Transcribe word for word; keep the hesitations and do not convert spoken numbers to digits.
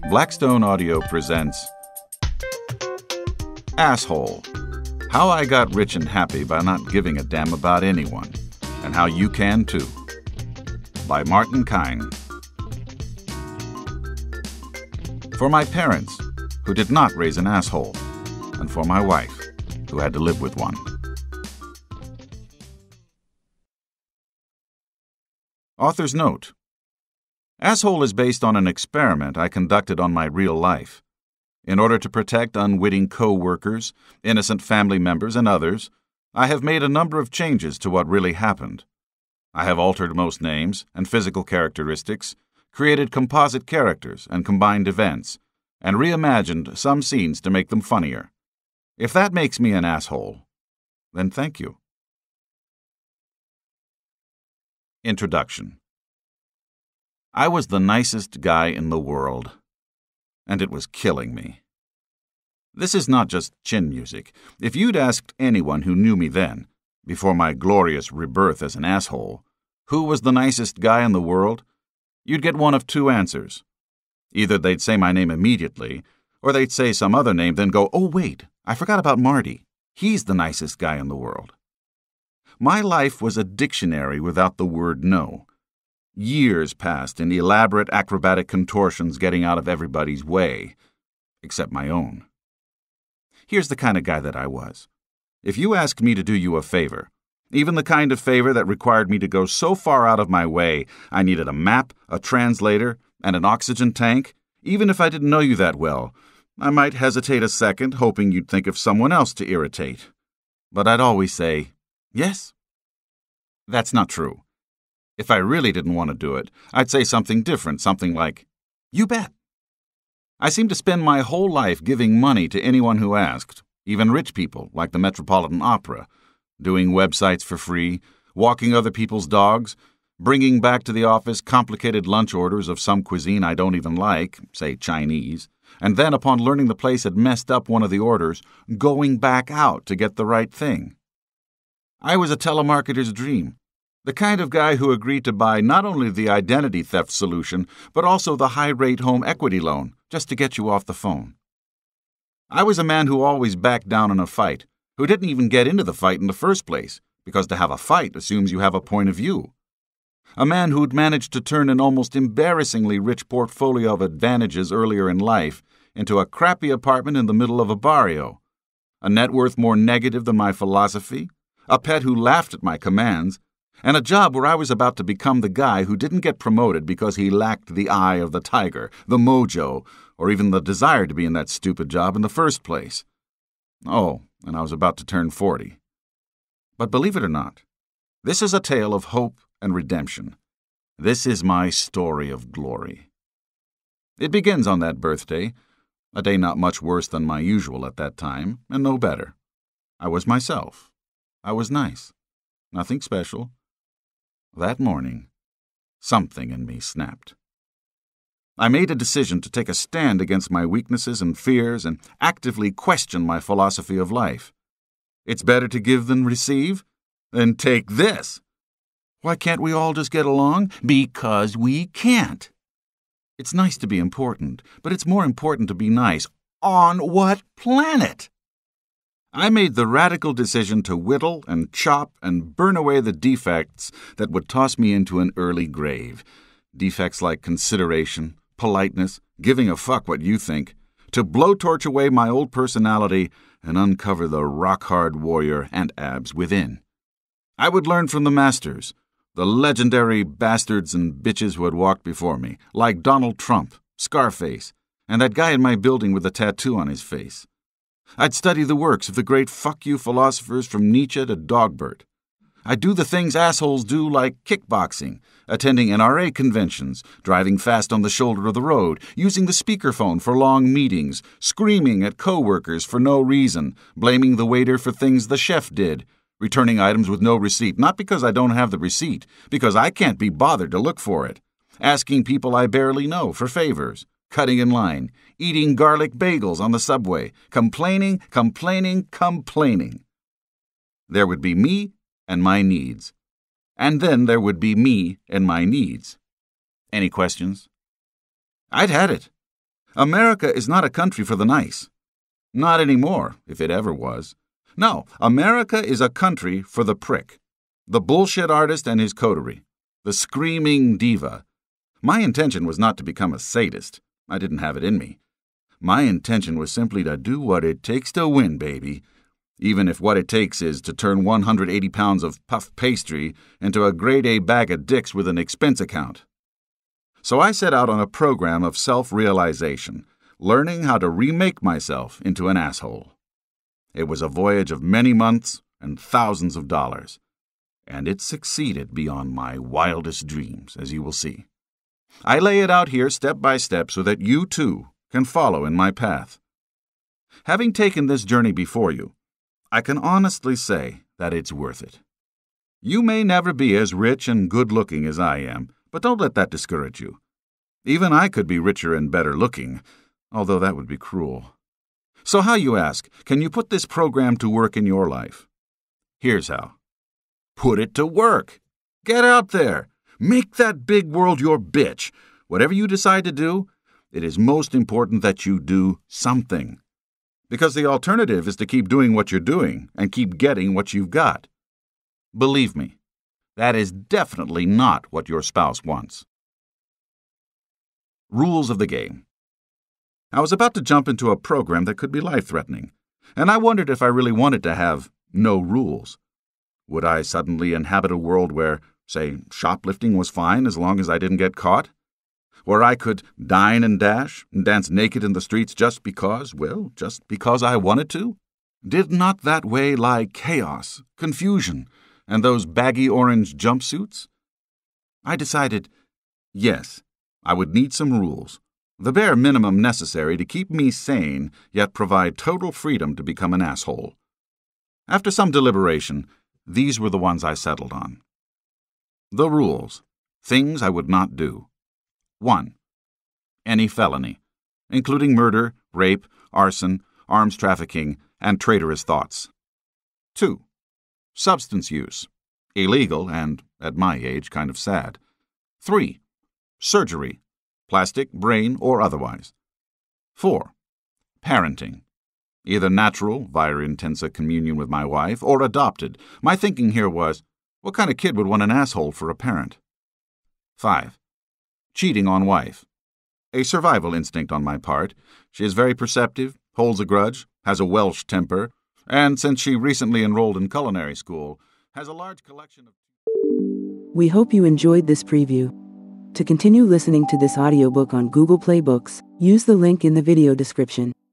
Blackstone Audio presents Asshole: How I Got Rich and Happy by Not Giving a Damn About Anyone, and How You Can Too, by Martin Kihn. For my parents, who did not raise an asshole, and for my wife, who had to live with one. Author's note: Asshole is based on an experiment I conducted on my real life. In order to protect unwitting co-workers, innocent family members, and others, I have made a number of changes to what really happened. I have altered most names and physical characteristics, created composite characters and combined events, and reimagined some scenes to make them funnier. If that makes me an asshole, then thank you. Introduction. I was the nicest guy in the world, and it was killing me. This is not just chin music. If you'd asked anyone who knew me then, before my glorious rebirth as an asshole, who was the nicest guy in the world, you'd get one of two answers. Either they'd say my name immediately, or they'd say some other name, then go, "Oh, wait, I forgot about Marty. He's the nicest guy in the world." My life was a dictionary without the word no. Years passed in elaborate acrobatic contortions getting out of everybody's way, except my own. Here's the kind of guy that I was. If you asked me to do you a favor, even the kind of favor that required me to go so far out of my way I needed a map, a translator, and an oxygen tank, even if I didn't know you that well, I might hesitate a second, hoping you'd think of someone else to irritate. But I'd always say, yes. That's not true. If I really didn't want to do it, I'd say something different, something like, "You bet." I seemed to spend my whole life giving money to anyone who asked, even rich people like the Metropolitan Opera, doing websites for free, walking other people's dogs, bringing back to the office complicated lunch orders of some cuisine I don't even like, say Chinese, and then upon learning the place had messed up one of the orders, going back out to get the right thing. I was a telemarketer's dream. The kind of guy who agreed to buy not only the identity theft solution, but also the high-rate home equity loan, just to get you off the phone. I was a man who always backed down in a fight, who didn't even get into the fight in the first place, because to have a fight assumes you have a point of view. A man who'd managed to turn an almost embarrassingly rich portfolio of advantages earlier in life into a crappy apartment in the middle of a barrio, a net worth more negative than my philosophy, a pet who laughed at my commands, and a job where I was about to become the guy who didn't get promoted because he lacked the eye of the tiger, the mojo, or even the desire to be in that stupid job in the first place. Oh, and I was about to turn forty. But believe it or not, this is a tale of hope and redemption. This is my story of glory. It begins on that birthday, a day not much worse than my usual at that time, and no better. I was myself. I was nice. Nothing special. That morning, something in me snapped. I made a decision to take a stand against my weaknesses and fears and actively question my philosophy of life. It's better to give than receive? Then take this. Why can't we all just get along? Because we can't. It's nice to be important, but it's more important to be nice. On what planet? I made the radical decision to whittle and chop and burn away the defects that would toss me into an early grave. Defects like consideration, politeness, giving a fuck what you think, to blowtorch away my old personality and uncover the rock-hard warrior and abs within. I would learn from the masters, the legendary bastards and bitches who had walked before me, like Donald Trump, Scarface, and that guy in my building with a tattoo on his face. I'd study the works of the great fuck-you philosophers from Nietzsche to Dogbert. I'd do the things assholes do like kickboxing, attending N R A conventions, driving fast on the shoulder of the road, using the speakerphone for long meetings, screaming at co-workers for no reason, blaming the waiter for things the chef did, returning items with no receipt, not because I don't have the receipt, because I can't be bothered to look for it, asking people I barely know for favors, cutting in line, eating garlic bagels on the subway, complaining, complaining, complaining. There would be me and my needs. And then there would be me and my needs. Any questions? I'd had it. America is not a country for the nice. Not anymore, if it ever was. No, America is a country for the prick, the bullshit artist and his coterie, the screaming diva. My intention was not to become a sadist. I didn't have it in me. My intention was simply to do what it takes to win, baby, even if what it takes is to turn one hundred eighty pounds of puff pastry into a grade-A bag of dicks with an expense account. So I set out on a program of self-realization, learning how to remake myself into an asshole. It was a voyage of many months and thousands of dollars, and it succeeded beyond my wildest dreams, as you will see. I lay it out here step by step so that you, too, can follow in my path. Having taken this journey before you, I can honestly say that it's worth it. You may never be as rich and good-looking as I am, but don't let that discourage you. Even I could be richer and better-looking, although that would be cruel. So how, you ask, can you put this program to work in your life? Here's how. Put it to work. Get out there. Make that big world your bitch. Whatever you decide to do, it is most important that you do something. Because the alternative is to keep doing what you're doing and keep getting what you've got. Believe me, that is definitely not what your spouse wants. Rules of the game. I was about to jump into a program that could be life-threatening, and I wondered if I really wanted to have no rules. Would I suddenly inhabit a world where, say, shoplifting was fine as long as I didn't get caught? Where I could dine and dash and dance naked in the streets just because, well, just because I wanted to? Did not that way lie chaos, confusion, and those baggy orange jumpsuits? I decided, yes, I would need some rules, the bare minimum necessary to keep me sane, yet provide total freedom to become an asshole. After some deliberation, these were the ones I settled on. The rules. Things I would not do. One. Any felony, including murder, rape, arson, arms trafficking, and traitorous thoughts. Two. Substance use. Illegal and, at my age, kind of sad. Three. Surgery. Plastic, brain, or otherwise. Four. Parenting. Either natural, via intensa communion with my wife, or adopted. My thinking here was, what kind of kid would want an asshole for a parent? Five. Cheating on wife. A survival instinct on my part. She is very perceptive, holds a grudge, has a Welsh temper, and since she recently enrolled in culinary school, has a large collection of... We hope you enjoyed this preview. To continue listening to this audiobook on Google Play Books, use the link in the video description.